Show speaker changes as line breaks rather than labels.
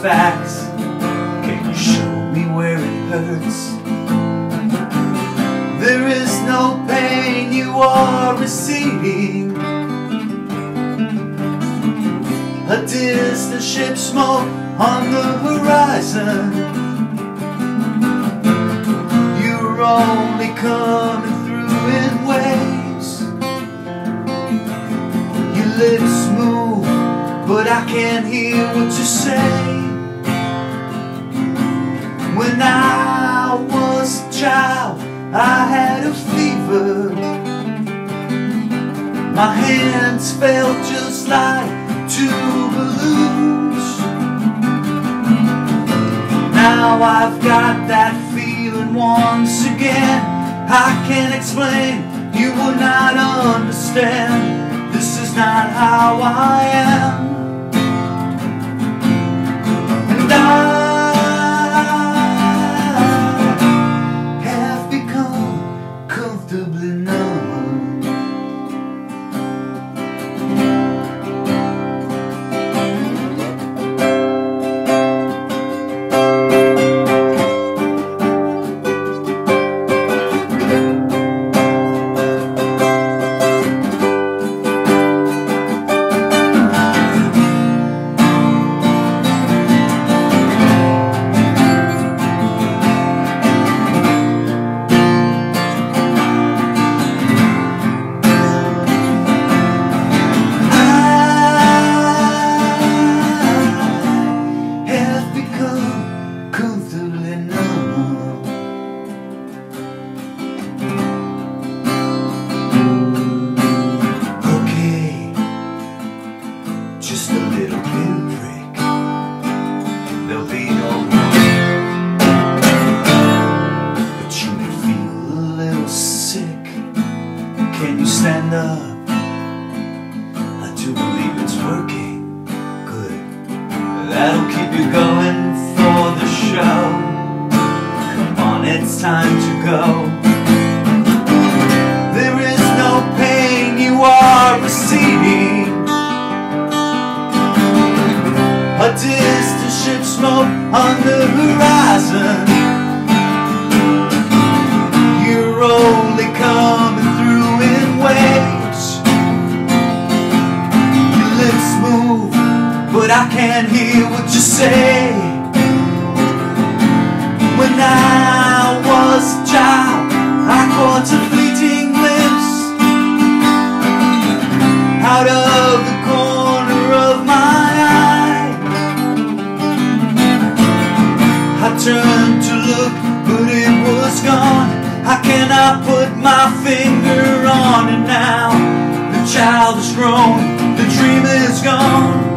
facts. Can you show me where it hurts? There is no pain, you are receding. A distant ship smoke on the horizon. You're only coming through in waves. Your lips move, but I can't hear what you say. When I was a child, I had a fever. My hands felt just like two balloons. Now I've got that feeling once again. I can't explain, you will not understand. This is not how I am. And I have become comfortably numb. Just a little pinprick, there'll be no more. But you may feel a little sick. Can you stand up? I do believe it's working. Good. That'll keep you going for the show. Come on, it's time to go. There is no pain, you are receding. A distant ship smoke on the horizon. You're only coming through in waves. Your lips move, but I can't hear what you say. When I was a child, I caught a fleeting glimpse out of the corner of my eye. I turned to look, but it was gone. I cannot put my finger on it now. The child is grown, the dream is gone.